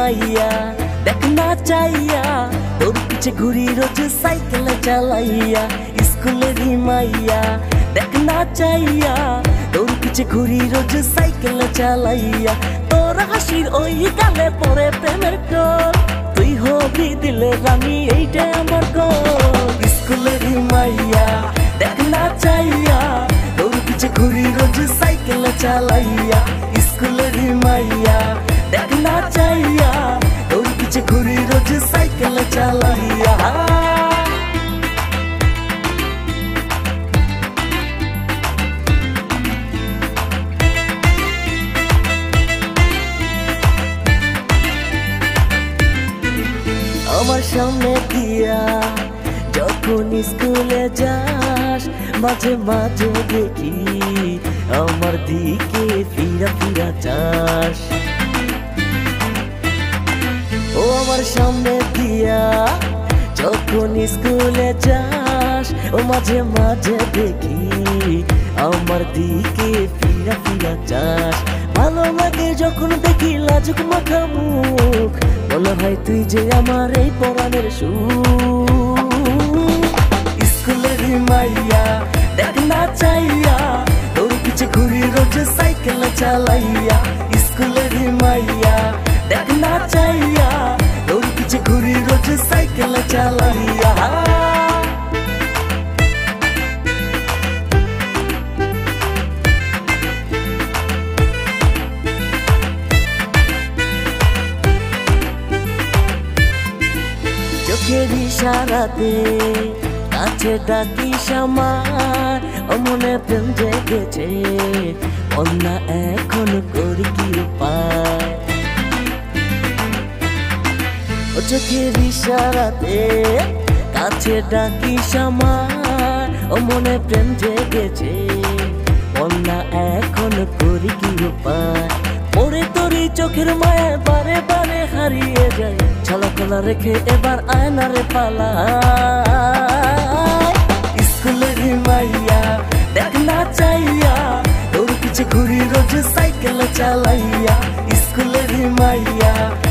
মাইয়া দেখ না চাইয়া তোর পিছে ঘুরি রোজ সাইকেল চালাইয়া স্কুলেরই মাইয়া দেখ না চাইয়া তোর পিছে ঘুরি রোজ সাইকেল চালাইয়া তোর হাসির ওই গালে পরে প্রেমের কর তুই হবি দিলে রানী এইটা আমার গোল স্কুলেরই মাইয়া দেখ না চাইয়া তোর পিছে ঘুরি রোজ সাইকেল চালাইয়া স্কুলেরই মাইয়া দেখ না চাইয়া তোর পিছে ঘুরি রোজ সাইকেল চালাইয়া আমার সামনে দিয়া যখন স্কুলে যাস মাঝে মাঝে দেখি আমার দিকে ফিরা ফিরা চাস ও আমার সামনে দিয়া যখন স্কুলে যাস ও মাঝে মাঝে দেখি আমার দিকে ফিরা ফিরা চাস ভালো লাগে যখন দেখি লাজুক মাখা মুখ মনে হয় তুই যে আমার এই পরাণের সুখ স্কুলের মাইয়া দেখ না চাইয়া তোর পিছে ঘুরি রোজ সাইকেল চালাইয়া স্কুলের মাইয়া দেখ না চাইয়া তোর পিছে ঘুরি রোজ সাইকেল চালাইয়া চোখের ইশারাতে কাছে ডাকিস আমার মনে প্রেম জেগেছে অন্য এখন করি কি উপায় ও চোখের ইশারাতে কাছে ডাকিস আমার মনে প্রেম জেগেছে অন্য এখন করি কি উপায় ওরে তোরই চোখের মায়া বারে বারে হারিয়ে যায় ছলকলা রেখে এবার আয়নারে পালা স্কুলের মাইয়া দেখ না চাইয়া তোর পিছে ঘুরি রোজ সাইকেল চালাইয়া স্কুলের মাইয়া